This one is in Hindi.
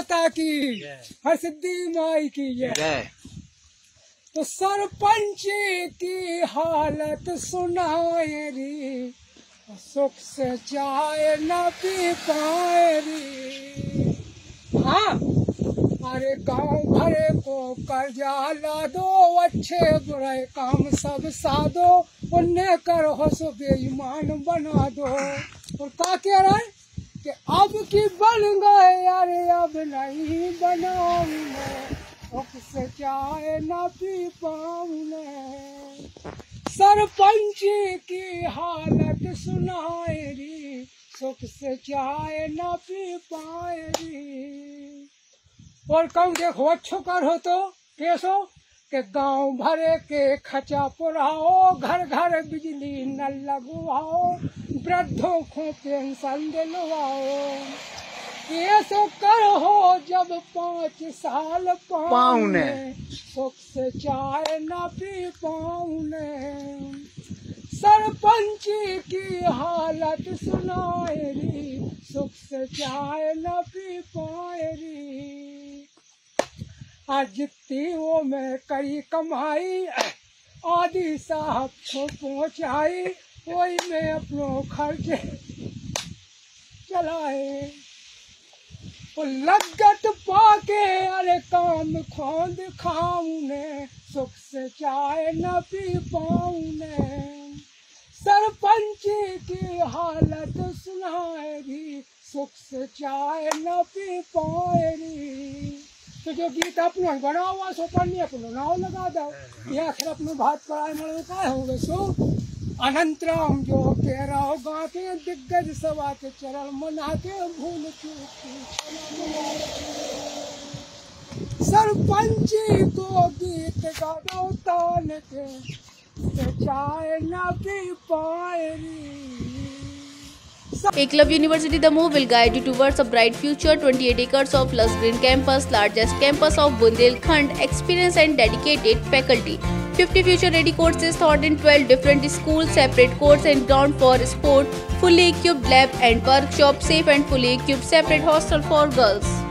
माता की, हरसिद्धि माई की जय। तो सरपंच की हालत सुनाए री, सुख से चाय न पी पाए री। हाँ, अरे गांव भरे को कर्जा ला दो, अच्छे बुरे काम सब साधो, उन्हें करो सो बेईमान बना दो। और क्या कह रहा है कि अब की बन गए, अरे अब नहीं बनाऊंगा, से चाय न पी पाऊंगा। सरपंच की हालत सुनाए री, सुख से चाय न पी पाए री। और कहूँ देखो अच्छो कर हो तो कैसो के गांव भरे के खचा पुराओ, घर घर बिजली न लगवाओ, वृद्धों को पेंशन दिलवाओ। ऐसो कर हो जब 5 साल पाऊने, सुख से चाय न पी पाऊने। सरपंच की हालत सुनाए री, सुख से चाय न पी पाए री। आज जितनी वो में करी कमाई, आदि साहब को पहुँचाई, वही में अपनो खर्च चलाए। लगत पाके अरे काम खोद खाऊने, सुख से चाय न पी पाऊने। सरपंच की हालत सुनाए री, सुख से चाय न पी पाए री। तो जो गीत अपनो बना हुआ सो पढ़नी अपनो नाव लगा दो, या फिर अपनो भात पढ़ाए मरे का होगा सो अनंतराम जो कह रहा होगा के दिग्गज सभा के चरण मना के भूल चूक। सरपंच को गीत गाओ तान के, चाय न पी पाए री। Eklavya University Damoh will guide you towards a bright future. 28 acres of lush green campus, largest campus of Bundelkhand, experienced and dedicated faculty. 50 future-ready courses taught in 12 different schools, separate courts and ground for sport, fully equipped lab and workshop, safe and fully equipped separate hostel for girls.